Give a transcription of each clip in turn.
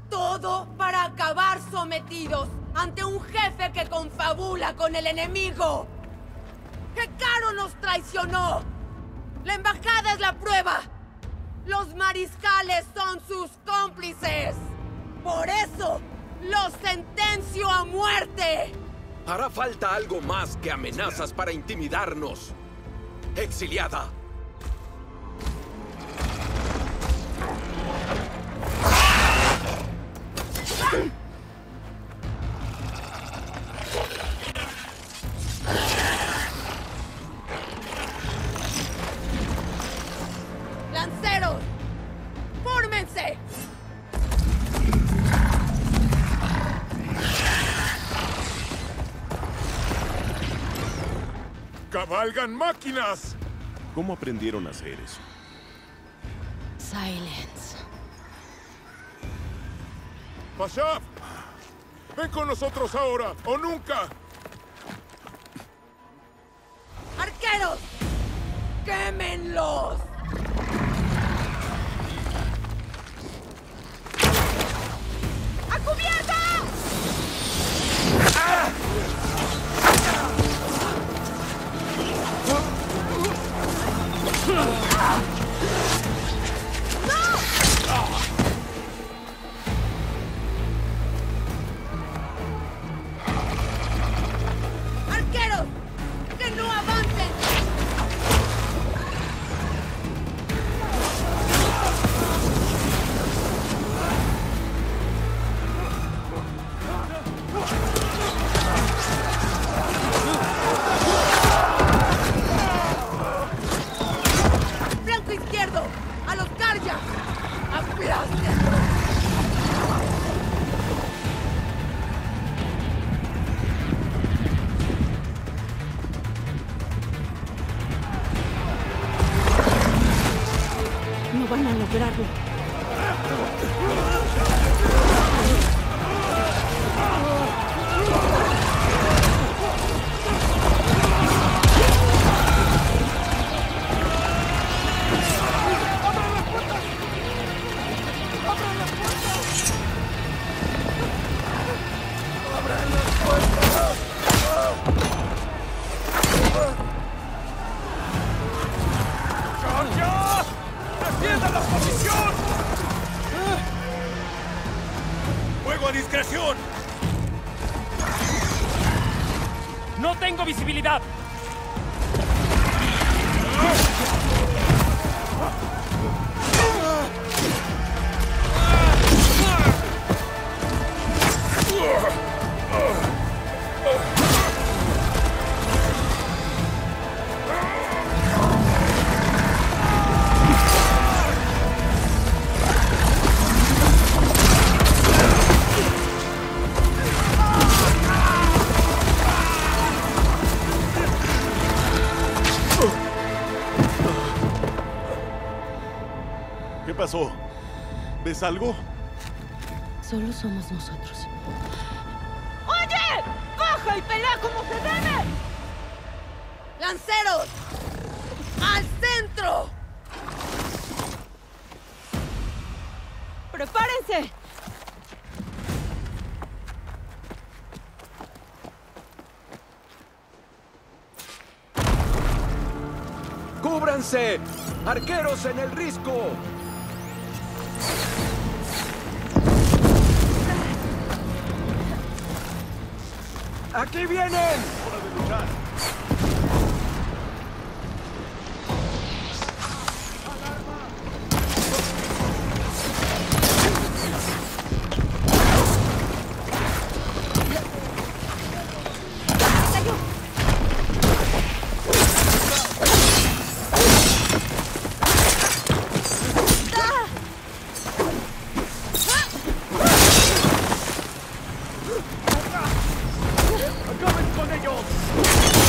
Todo para acabar sometidos ante un jefe que confabula con el enemigo. ¡Hekaru nos traicionó! ¡La embajada es la prueba! ¡Los mariscales son sus cómplices! ¡Por eso los sentencio a muerte! Hará falta algo más que amenazas para intimidarnos. ¡Exiliada! ¡Lanceros! ¡Fórmense! ¡Cabalgan máquinas! ¿Cómo aprendieron a hacer eso? Silence. ¡Pashaf! ¡Ven con nosotros ahora o nunca! ¡Arqueros! ¡Quémenlos! ¡A cubierta! ¡Arqueros! ¡Que no avancen! ¡Flanco izquierdo! ¡A los Karja! ¡Aplástenlos! No van a lograrlo. ¡Defiendan la posición! ¡Fuego a discreción! ¡No tengo visibilidad! ¿Qué pasó? ¿Ves algo? Solo somos nosotros. ¡Oye! ¡Baja y pelea como se debe! ¡Lanceros! ¡Al centro! ¡Prepárense! ¡Cúbranse! ¡Arqueros en el risco! ¡Aquí vienen! ¡Hora de luchar! ¡Acaben con ellos!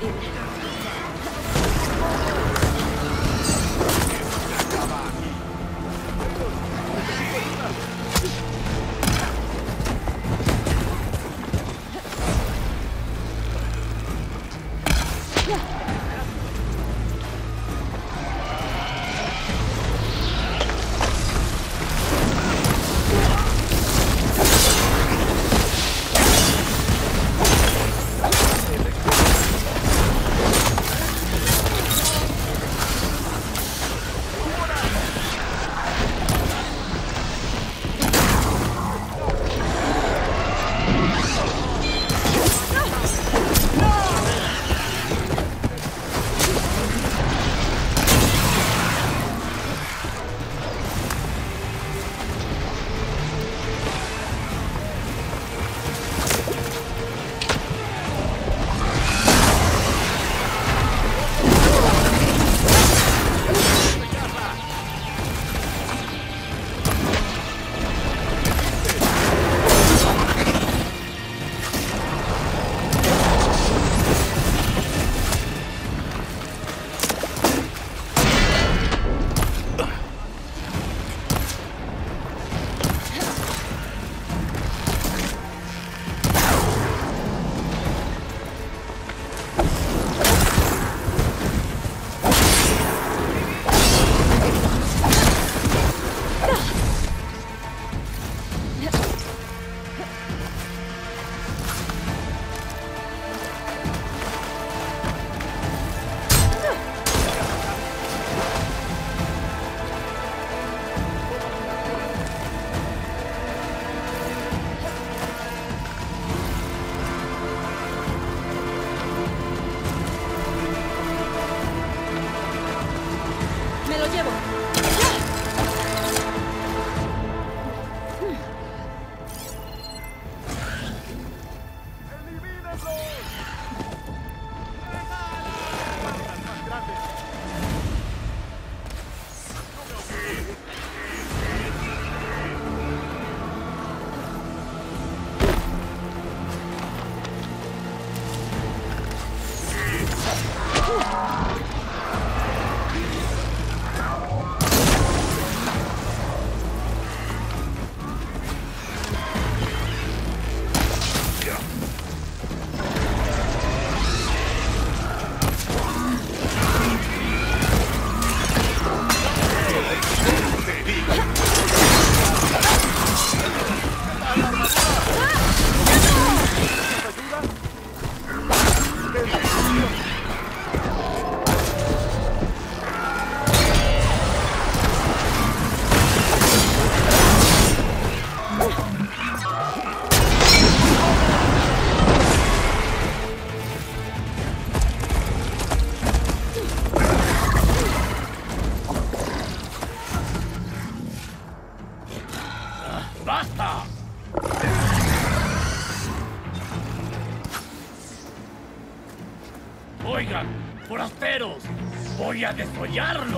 Oigan, forasteros, voy a desollarlos.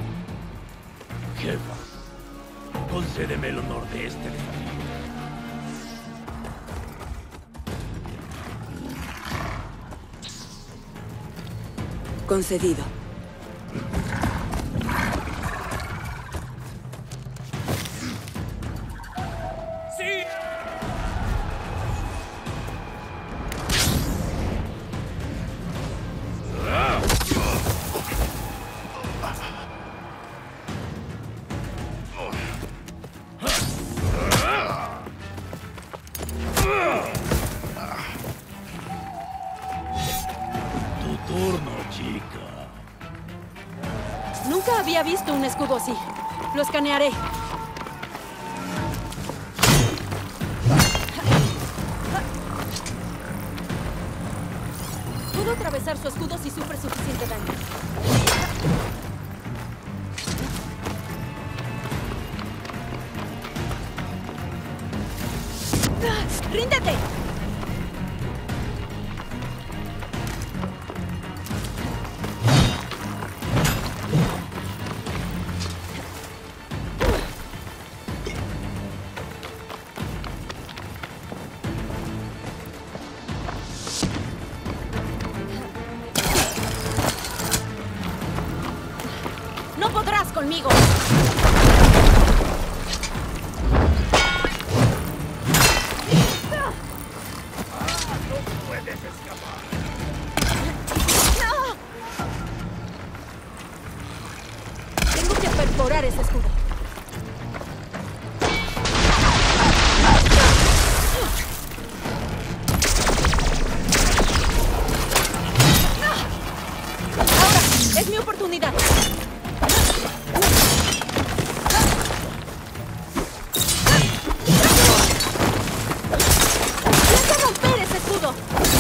Jefa, concédeme el honor de este desafío. Concedido. ¡Sí! Tu turno, chica. Nunca había visto un escudo así. Lo escanearé. Puedo atravesar su escudo si sufre suficiente daño. ¡Ríndete! conmigo! ¡Puedes escapar! Tengo que perforar ese escudo. Ahora, es mi oportunidad. ¡Piensa romper ese escudo!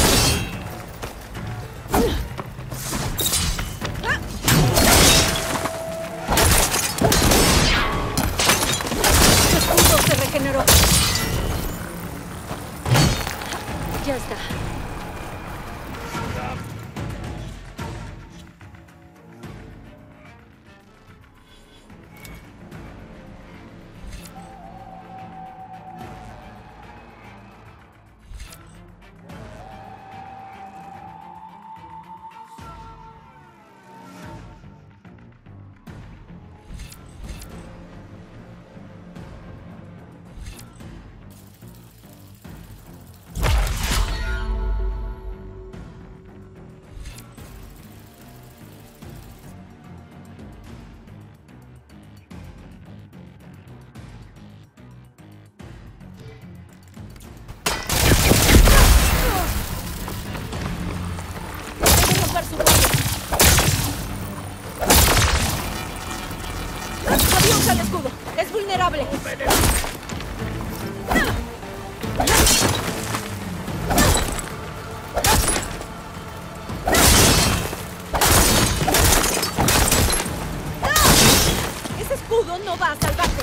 Su escudo se regeneró. Ya está. Debe romper su cuello. Nadie usa el escudo. Es vulnerable. Ese escudo no va a salvarte.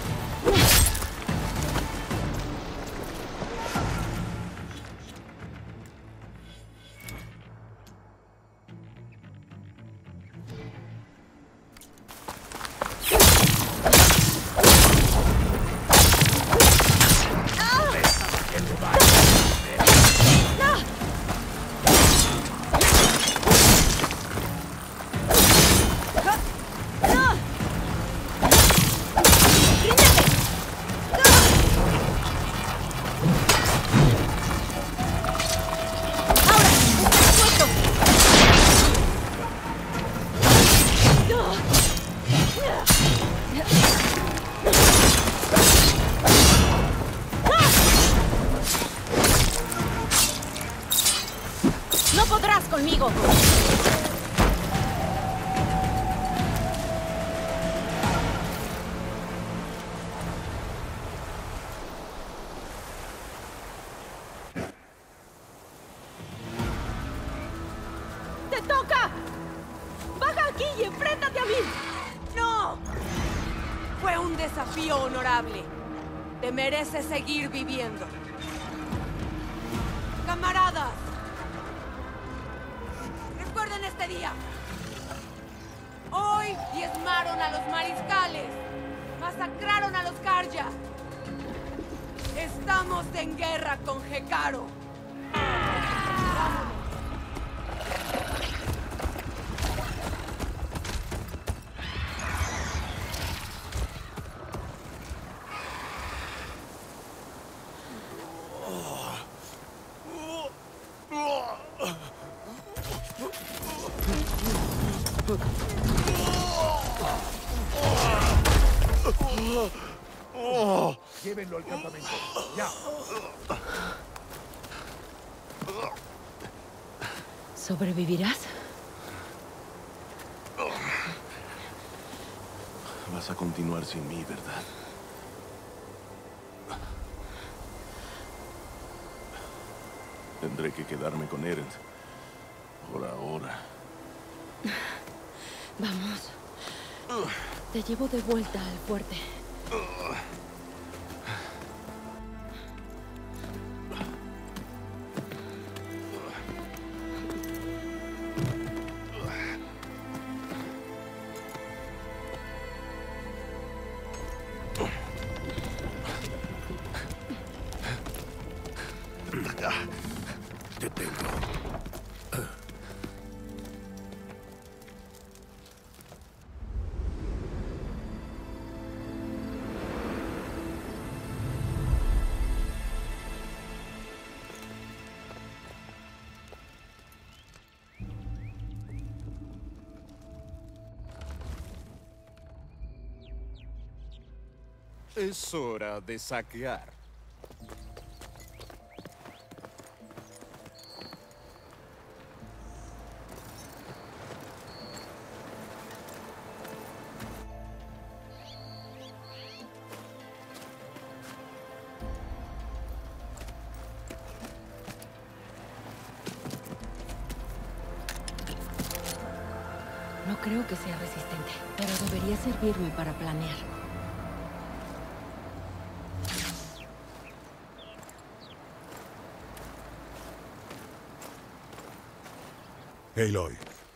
No podrás conmigo. ¡Te toca! ¡Baja aquí y enfréntate a mí! ¡No! Fue un desafío honorable. Te mereces seguir viviendo. ¡Camaradas! Recuerden este día. Hoy diezmaron a los mariscales. Masacraron a los Karja. Estamos en guerra con Hekarro. Llévenlo al campamento. ¡Ya! ¿Sobrevivirás? Vas a continuar sin mí, ¿verdad? Tendré que quedarme con Eren. Por ahora. Vamos. Te llevo de vuelta al fuerte. Te tengo. Es hora de saquear. No creo que sea resistente, pero debería servirme para planear. Aloy.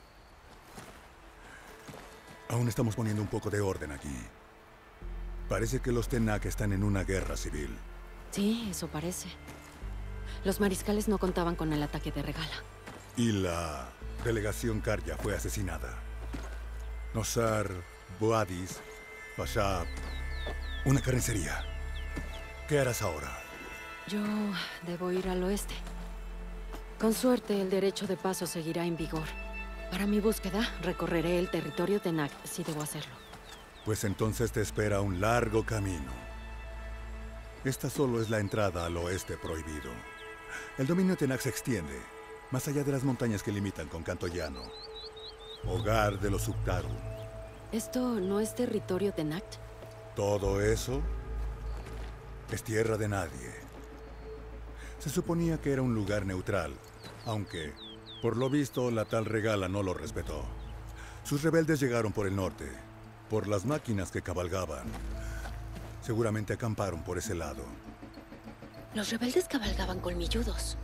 Aún estamos poniendo un poco de orden aquí. Parece que los Tenakth están en una guerra civil. Sí, eso parece. Los mariscales no contaban con el ataque de Regala. Y la delegación Karja fue asesinada. Nosar, Boadis, Bashab... Una carnicería. ¿Qué harás ahora? Yo debo ir al oeste. Con suerte, el derecho de paso seguirá en vigor. Para mi búsqueda, recorreré el territorio Tenakth si debo hacerlo. Pues entonces te espera un largo camino. Esta solo es la entrada al oeste prohibido. El dominio Tenakth se extiende, más allá de las montañas que limitan con Canto Llano. Hogar de los Uktaru. ¿Esto no es territorio Tenakth? Todo eso es tierra de nadie. Se suponía que era un lugar neutral, aunque, por lo visto, la tal Regala no lo respetó. Sus rebeldes llegaron por el norte, por las máquinas que cabalgaban. Seguramente acamparon por ese lado. Los rebeldes cabalgaban colmilludos.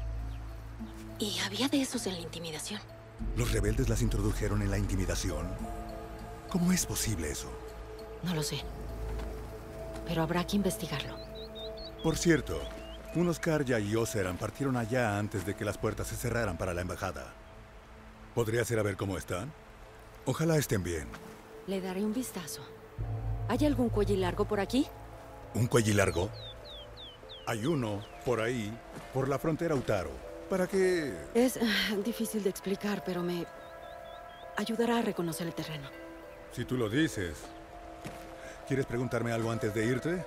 Y había de esos en la intimidación. ¿Los rebeldes las introdujeron en la intimidación? ¿Cómo es posible eso? No lo sé. Pero habrá que investigarlo. Por cierto, unos Karja y Oseram partieron allá antes de que las puertas se cerraran para la embajada. ¿Podrías ir a ver cómo están? Ojalá estén bien. Le daré un vistazo. ¿Hay algún cuellilargo por aquí? ¿Un cuellilargo? Hay uno, por ahí, por la frontera Utaro. ¿Para qué? Es difícil de explicar, pero me ayudará a reconocer el terreno. Si tú lo dices. ¿Quieres preguntarme algo antes de irte?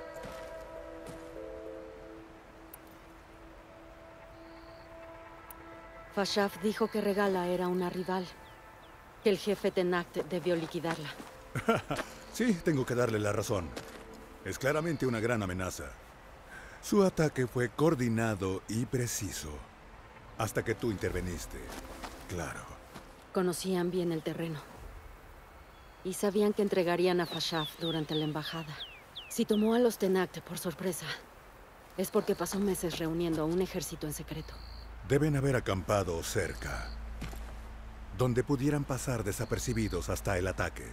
Fashaf dijo que Regala era una rival, que el jefe Tenakth debió liquidarla. Sí, tengo que darle la razón. Es claramente una gran amenaza. Su ataque fue coordinado y preciso. Hasta que tú interveniste. Claro. Conocían bien el terreno. Y sabían que entregarían a Fashaf durante la embajada. Si tomó a los Tenakth por sorpresa, es porque pasó meses reuniendo a un ejército en secreto. Deben haber acampado cerca, donde pudieran pasar desapercibidos hasta el ataque.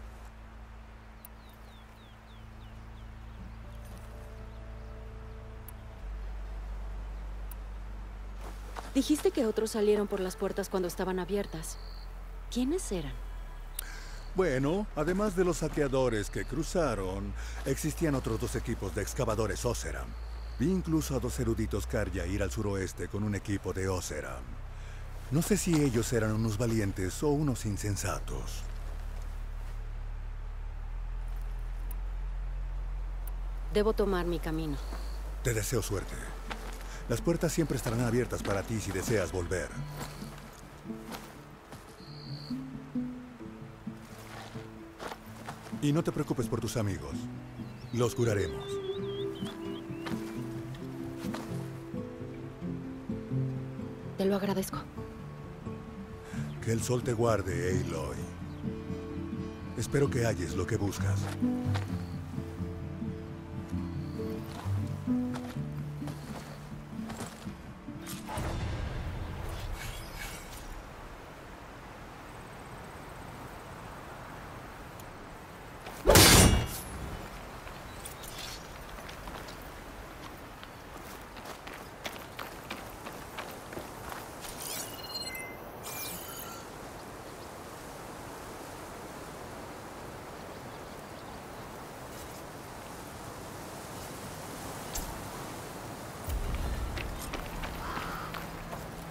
Dijiste que otros salieron por las puertas cuando estaban abiertas. ¿Quiénes eran? Bueno, además de los saqueadores que cruzaron, existían otros 2 equipos de excavadores Oseram. Vi incluso a 2 eruditos Karja ir al suroeste con un equipo de Oseram. No sé si ellos eran unos valientes o unos insensatos. Debo tomar mi camino. Te deseo suerte. Las puertas siempre estarán abiertas para ti si deseas volver. Y no te preocupes por tus amigos. Los curaremos. Te lo agradezco. Que el sol te guarde, Aloy. Espero que halles lo que buscas.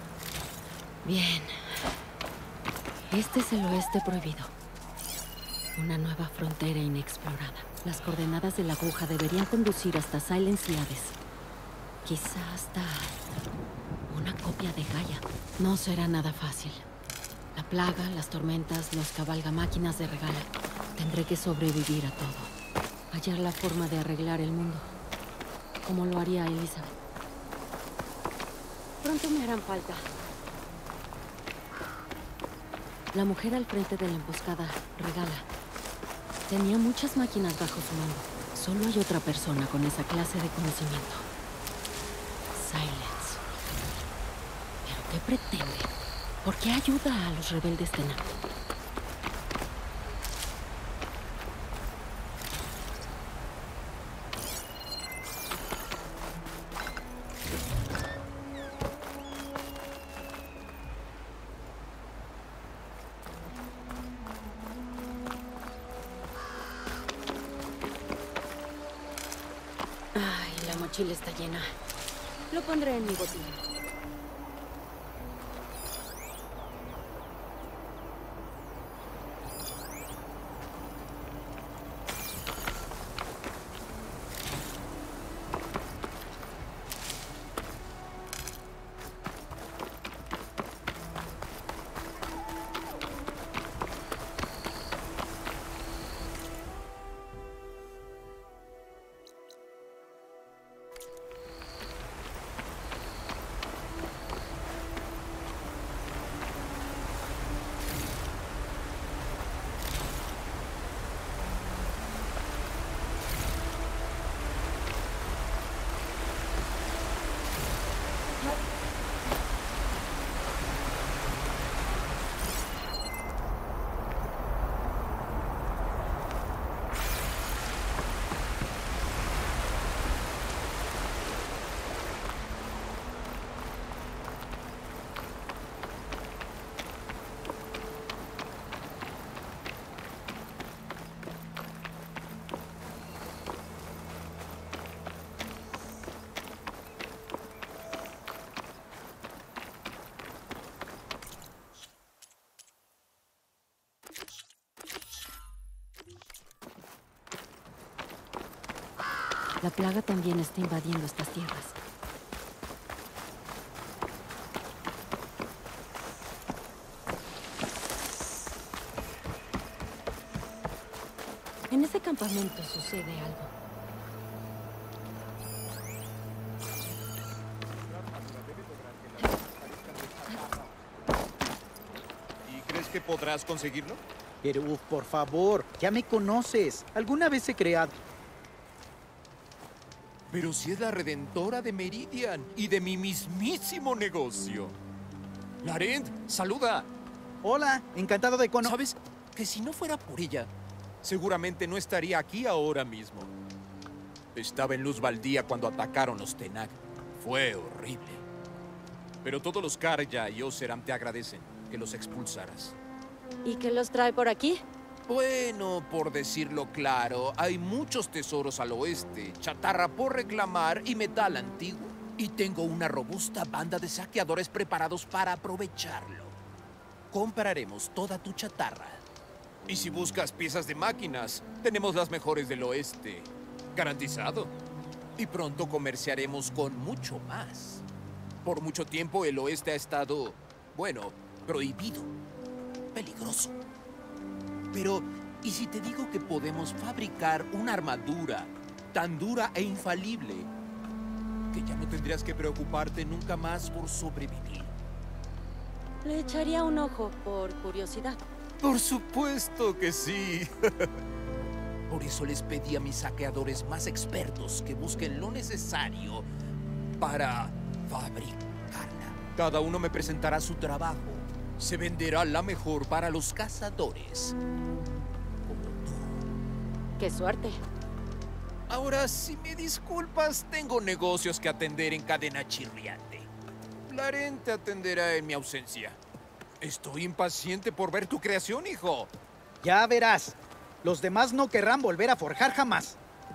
Bien. Este es el oeste prohibido. Una nueva frontera inexplorada. Las coordenadas de la aguja deberían conducir hasta Silence y Hades. Quizá hasta una copia de Gaia. No será nada fácil. La plaga, las tormentas, los cabalgamáquinas de Regala. Tendré que sobrevivir a todo. Hallar la forma de arreglar el mundo. Como lo haría Elizabeth. Pronto me harán falta. La mujer al frente de la emboscada, Regala, tenía muchas máquinas bajo su mando. Solo hay otra persona con esa clase de conocimiento. Silence. ¿Pero qué pretende? ¿Por qué ayuda a los rebeldes de Nat? Ay, la mochila está llena. Lo pondré en mi botín. La plaga también está invadiendo estas tierras. En ese campamento sucede algo. ¿Y crees que podrás conseguirlo? Pero, por favor, ya me conoces. ¿Alguna vez he creado? Pero si es la redentora de Meridian y de mi mismísimo negocio. Larend, saluda. Hola, encantado de conocer. ¿Sabes que si no fuera por ella, seguramente no estaría aquí ahora mismo? Estaba en Luz Baldía cuando atacaron los Tenag. Fue horrible. Pero todos los Karja y Oseram te agradecen que los expulsaras. ¿Y qué los trae por aquí? Bueno, por decirlo claro, hay muchos tesoros al oeste, chatarra por reclamar y metal antiguo. Y tengo una robusta banda de saqueadores preparados para aprovecharlo. Compraremos toda tu chatarra. Y si buscas piezas de máquinas, tenemos las mejores del oeste. Garantizado. Y pronto comerciaremos con mucho más. Por mucho tiempo el oeste ha estado, bueno, prohibido. Peligroso. Pero, ¿y si te digo que podemos fabricar una armadura tan dura e infalible que ya no tendrías que preocuparte nunca más por sobrevivir? Le echaría un ojo por curiosidad. Por supuesto que sí. Por eso les pedí a mis saqueadores más expertos que busquen lo necesario para fabricarla. Cada uno me presentará su trabajo. Se venderá la mejor para los cazadores. Como tú. ¡Qué suerte! Ahora, si me disculpas, tengo negocios que atender en cadena chirriante. Larend te atenderá en mi ausencia. Estoy impaciente por ver tu creación, hijo. Ya verás. Los demás no querrán volver a forjar jamás.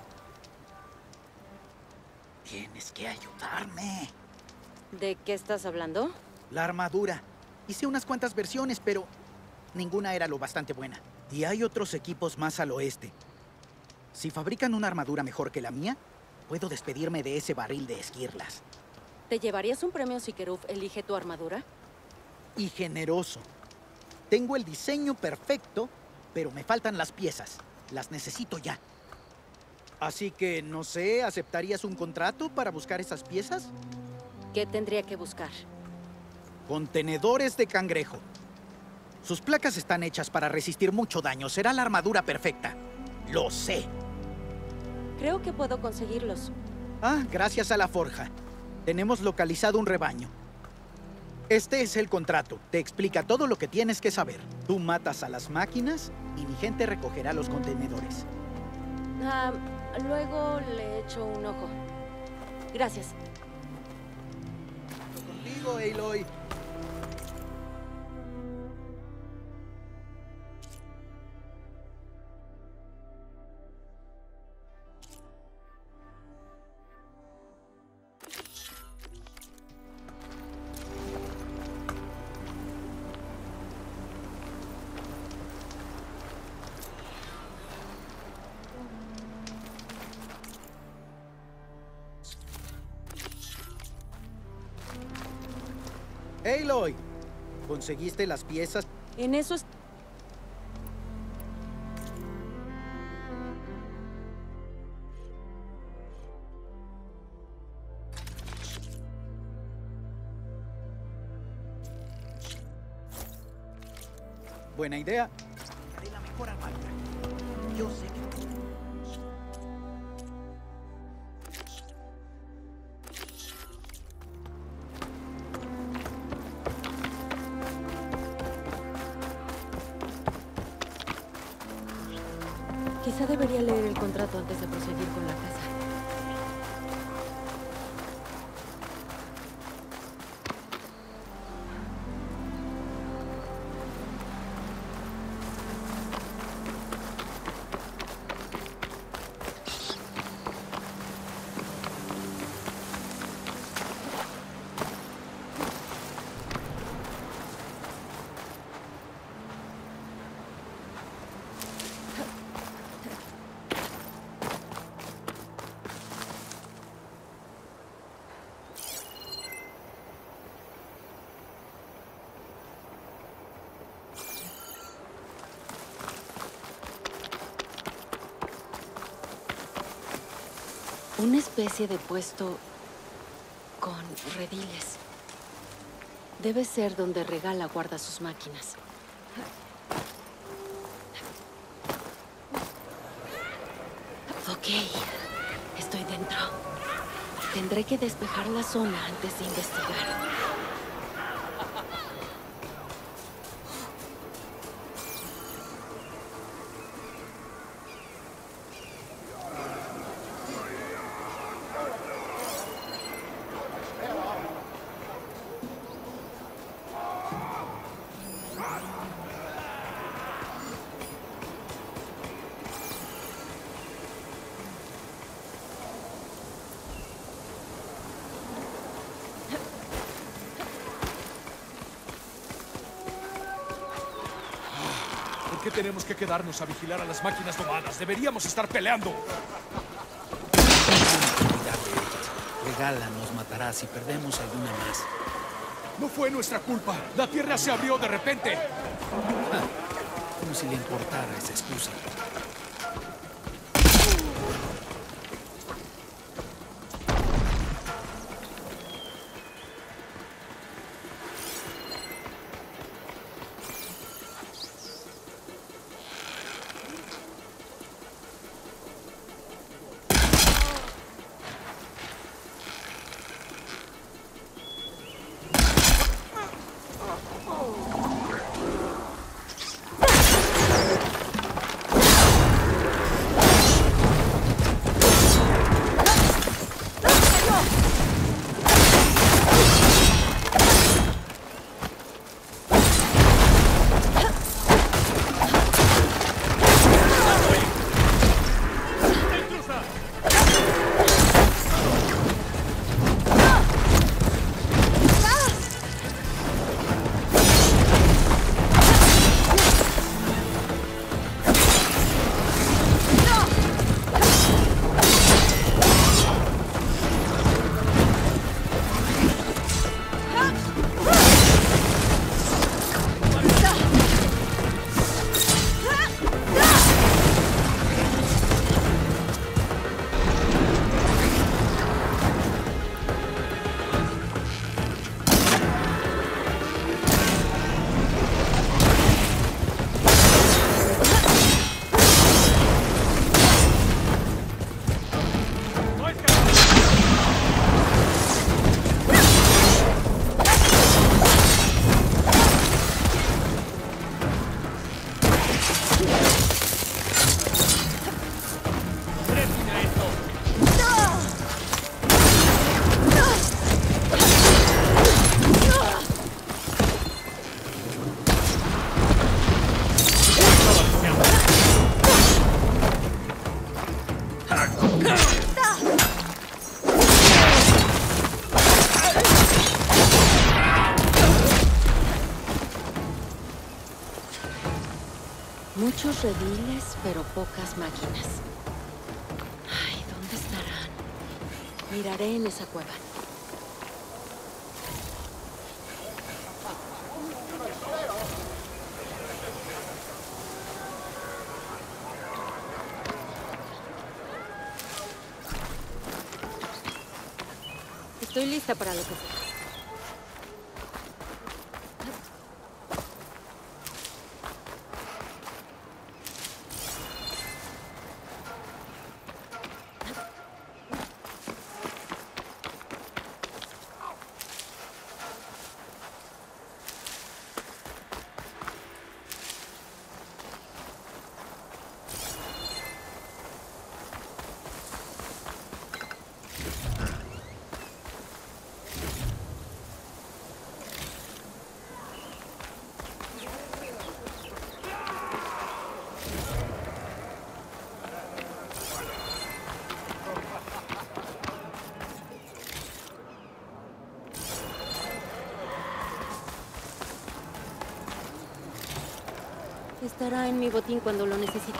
Tienes que ayudarme. ¿De qué estás hablando? La armadura. Hice unas cuantas versiones, pero ninguna era lo bastante buena. Y hay otros equipos más al oeste. Si fabrican una armadura mejor que la mía, puedo despedirme de ese barril de esquirlas. ¿Te llevarías un premio si Keruf elige tu armadura? Y generoso. Tengo el diseño perfecto, pero me faltan las piezas. Las necesito ya. Así que, no sé, ¿aceptarías un contrato para buscar esas piezas? ¿Qué tendría que buscar? Contenedores de cangrejo. Sus placas están hechas para resistir mucho daño. Será la armadura perfecta. Lo sé. Creo que puedo conseguirlos. Ah, gracias a la forja. Tenemos localizado un rebaño. Este es el contrato. Te explica todo lo que tienes que saber. Tú matas a las máquinas y mi gente recogerá los contenedores. Luego le echo un ojo. Gracias. Contigo, Aloy. Aloy, ¿conseguiste las piezas? En eso es... Buena idea. Haré la mejor armadura. Yo sé que... Quizá debería leer el contrato antes de proseguir con la casa. Una especie de puesto con rediles. Debe ser donde Regala guarda sus máquinas. Ok, estoy dentro. Tendré que despejar la zona antes de investigar. ¿Por qué tenemos que quedarnos a vigilar a las máquinas domadas? Deberíamos estar peleando. Regala nos matará si perdemos alguna más. No fue nuestra culpa. La tierra se abrió de repente. Como si le importara esa excusa. Muchos rediles, pero pocas máquinas. Ay, ¿dónde estarán? Miraré en esa cueva. Estoy lista para lo que sea. Estará en mi botín cuando lo necesite.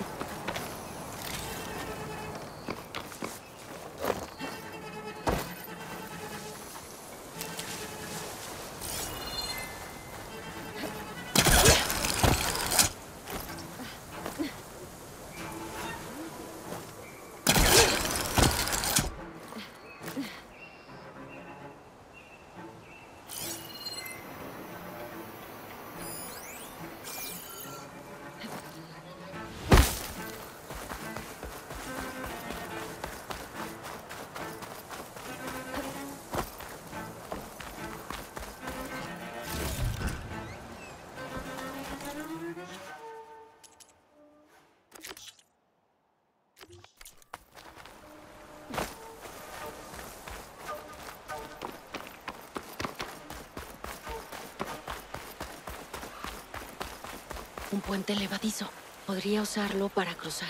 Un puente levadizo. Podría usarlo para cruzar.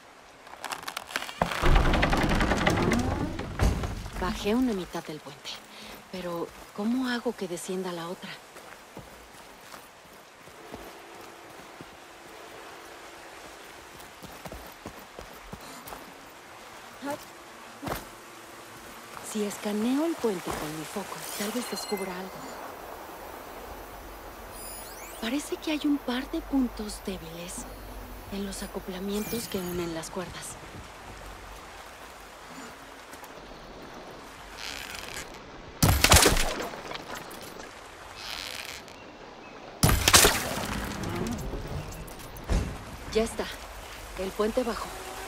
Bajé una mitad del puente. Pero, ¿cómo hago que descienda la otra? Si escaneo el puente con mi foco, tal vez descubra algo. Parece que hay un par de puntos débiles en los acoplamientos que unen las cuerdas. Ya está. El puente bajó.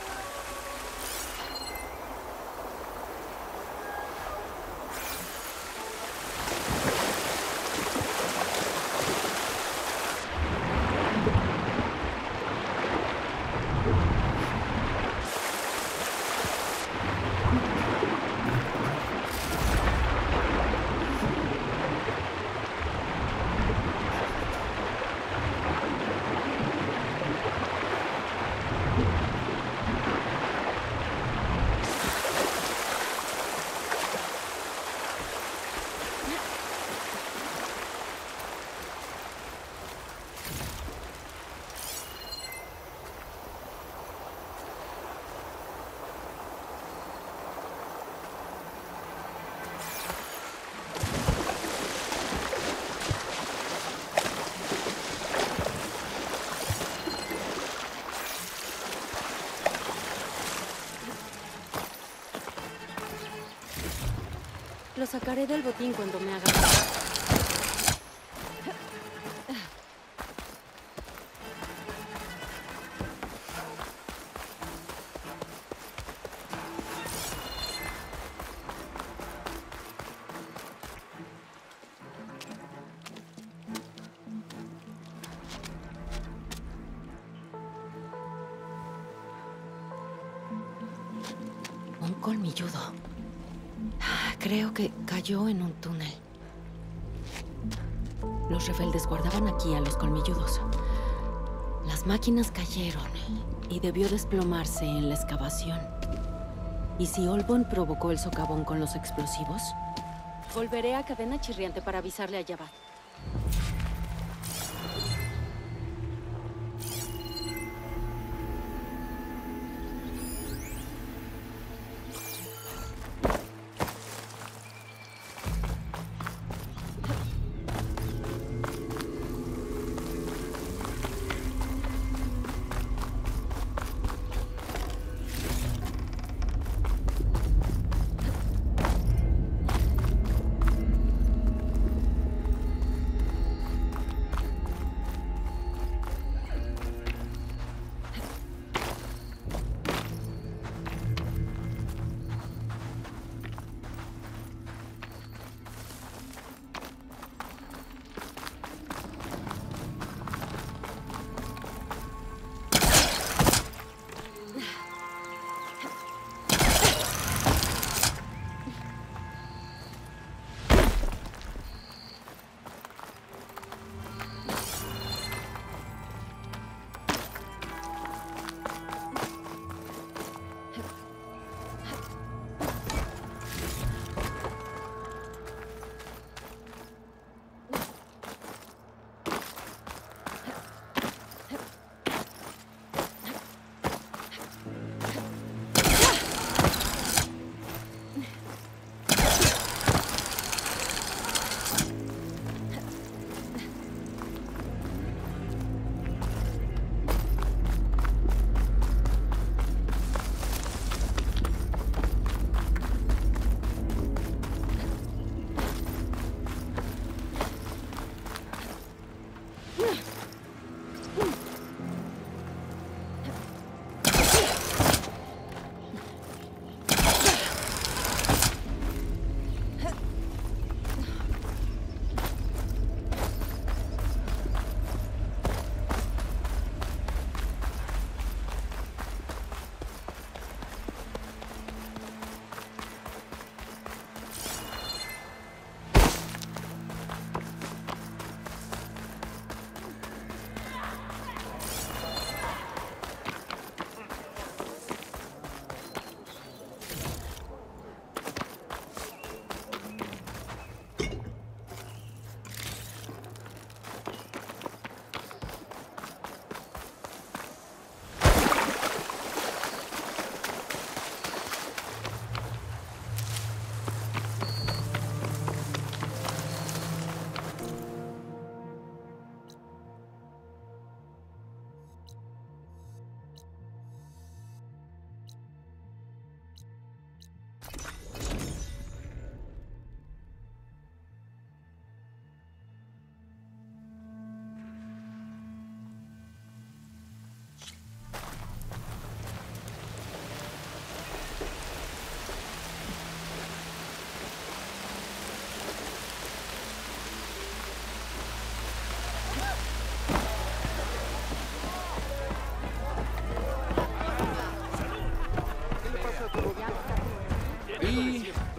Lo sacaré del botín cuando me haga mal. Un colmilludo. Creo que cayó en un túnel. Los rebeldes guardaban aquí a los colmilludos. Las máquinas cayeron y debió desplomarse en la excavación. ¿Y si Olbon provocó el socavón con los explosivos? Volveré a Cadena Chirriante para avisarle a Javad.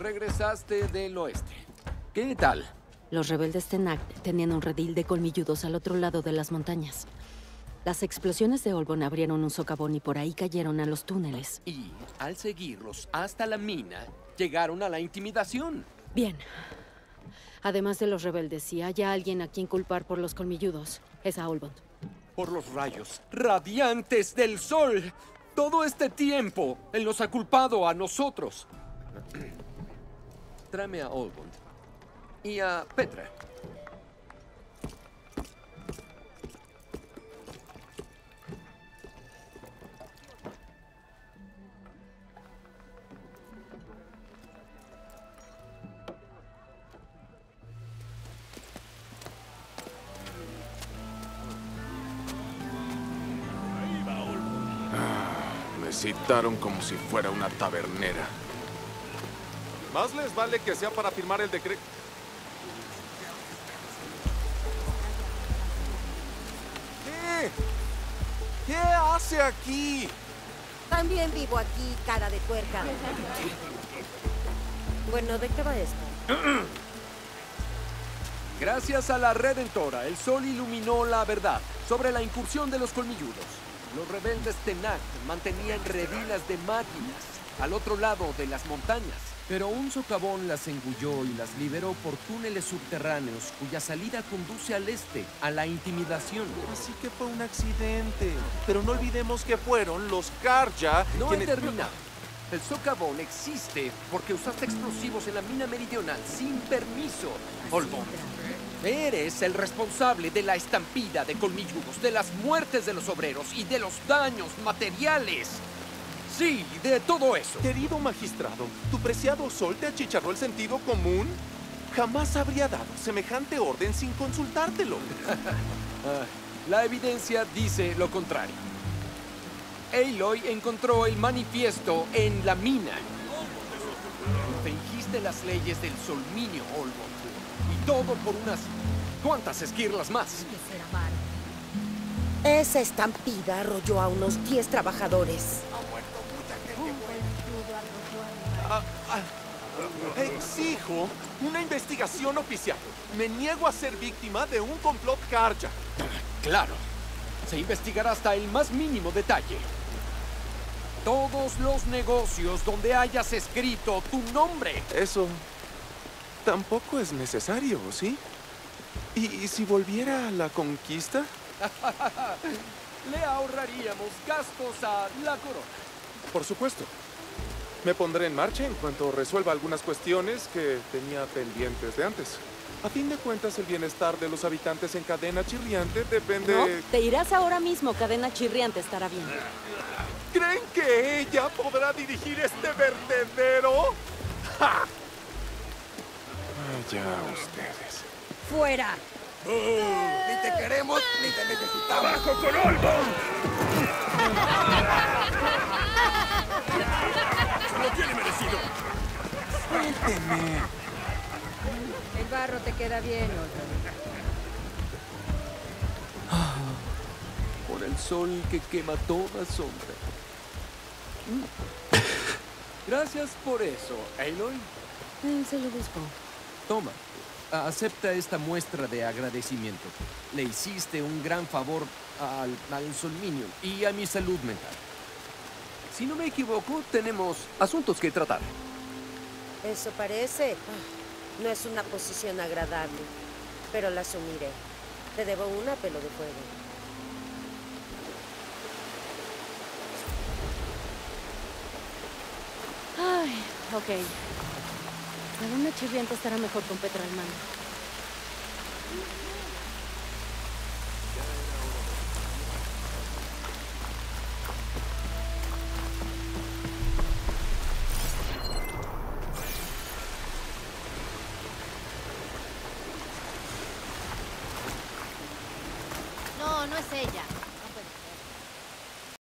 regresaste del oeste. ¿Qué tal? Los rebeldes Tenakth tenían un redil de colmilludos al otro lado de las montañas. Las explosiones de Olbon abrieron un socavón y por ahí cayeron a los túneles. Y, al seguirlos hasta la mina, llegaron a la intimidación. Bien. Además de los rebeldes, si hay alguien a quien culpar por los colmilludos, es a Olbon. Por los rayos radiantes del sol. Todo este tiempo, él nos ha culpado a nosotros. Tráeme a Olbon. Y a Petra. Me citaron como si fuera una tabernera. Más les vale que sea para firmar el decreto. ¿Qué hace aquí? También vivo aquí, cara de tuerca. Bueno, ¿de qué va esto? Gracias a la Redentora, el sol iluminó la verdad sobre la incursión de los colmilludos. Los rebeldes Tenakth mantenían redilas de máquinas al otro lado de las montañas. Pero un socavón las engulló y las liberó por túneles subterráneos cuya salida conduce al este, a la intimidación. Así que fue un accidente. Pero no olvidemos que fueron los Karja No he quienes... terminado. El socavón existe porque usaste explosivos en la mina meridional sin permiso, Olbon. Eres el responsable de la estampida de colmilludos, de las muertes de los obreros y de los daños materiales. Sí, de todo eso. Querido magistrado, ¿tu preciado sol te achicharró el sentido común? Jamás habría dado semejante orden sin consultártelo. La evidencia dice lo contrario. Aloy encontró el manifiesto en la mina. Infringiste las leyes del Solminio, Olbon. Y todo por unas cuantas esquirlas más. Esa estampida arrolló a unos 10 trabajadores. Exijo una investigación oficial. Me niego a ser víctima de un complot Karja. Claro. Se investigará hasta el más mínimo detalle. Todos los negocios donde hayas escrito tu nombre. Eso tampoco es necesario, ¿sí? ¿Y si volviera a la conquista? Le ahorraríamos gastos a la corona. Por supuesto. Me pondré en marcha en cuanto resuelva algunas cuestiones que tenía pendientes de antes. A fin de cuentas, el bienestar de los habitantes en Cadena Chirriante depende... No, te irás ahora mismo. Cadena Chirriante estará bien. ¿Creen que ella podrá dirigir este vertedero? ¡Ja! Ya ustedes. ¡Fuera! Ni te queremos, ni te necesitamos. ¡Abajo con Olbon! ¡Se lo tiene merecido! Suéltenme. El barro te queda bien, Por el sol que quema toda sombra. Gracias por eso, Aloy. Se lo busco. Toma, acepta esta muestra de agradecimiento. Le hiciste un gran favor al Solminio y a mi salud mental. Si no me equivoco, tenemos asuntos que tratar. Eso parece. No es una posición agradable, pero la asumiré. Te debo una, pelo de fuego. Ay, ok. Cadena Chirriante estará mejor con Petra al mando. No, no es ella.